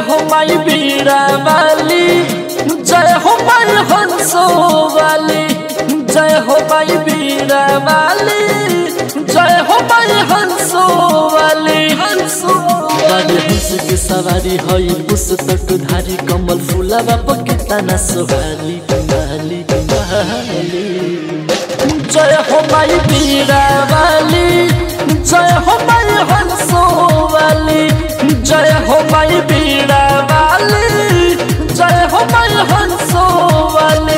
हो माई बीड़ा वाली, जय हो माई हंसो वाली, जय हो माई बीड़ा वाली, जय हो माई हंसो वाली। हंसो वाली हंस के सवारी हई पुष्प धारी, कमल फूलावा पकिता न सोहाली वाली वाली। जय हो माई बीड़ा वाली, जय हो माई हंसो वाली, जय हो माई बीड़ा वाली, जय हो माई हंसो वाली।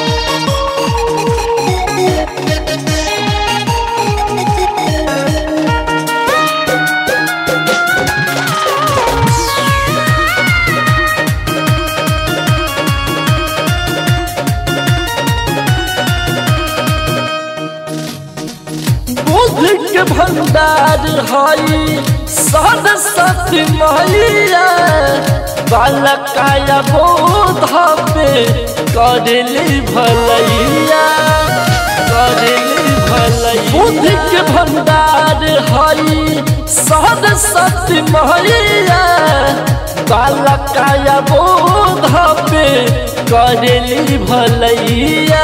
बुद्धि के भंडार हई सरस्वती मैया, बालकाया बोध पे करेली भलैया, करेली भलैया। बुद्धि के भंडार हई सरस्वती मैया, बालकाया बोध पे करेली भलैया।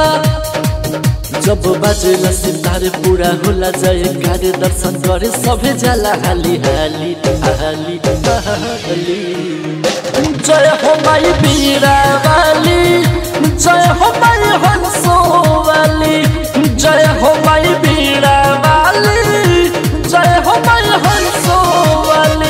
जब बाजेला सितारे पूरा होला जयकारे, दर्शन करे सभे जाला हाली हाली हाली हाली। जय हो माई बीड़ा वाली, जय हो माई हंसो वाली, जय हो माई बीड़ा वाली, जय हो माई हंसो वाली।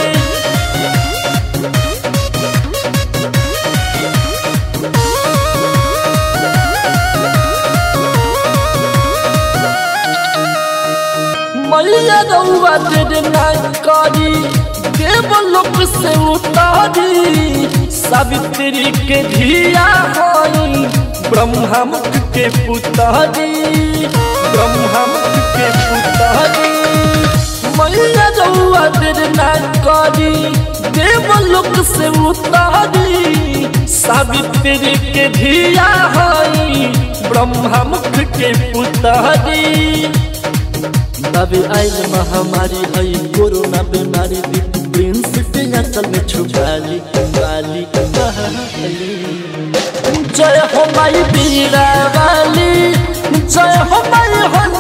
मैया रउआ तेरे नाम करी, देवलोक से उतारी, सावित्री के धिया हई ब्रह्मा मुख के पुतारी, ब्रह्मा मुख के पुतारी। मैया रउआ तेरे नाम करी, देवलोक से उतारी, सावित्री के धिया हई ब्रह्मा मुख के पुतारी। तभी आइल महामारी हई कोरोना बीमारी, प्रिंस के आंचल में छुपाली वाली वाली। जय हो माई बीड़ा वाली, जय हो माई